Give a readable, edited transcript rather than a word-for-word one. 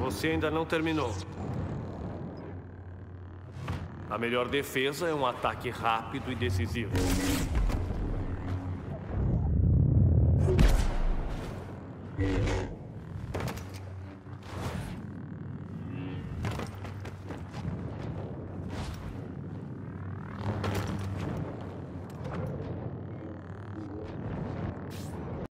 Você ainda não terminou. A melhor defesa é um ataque rápido e decisivo.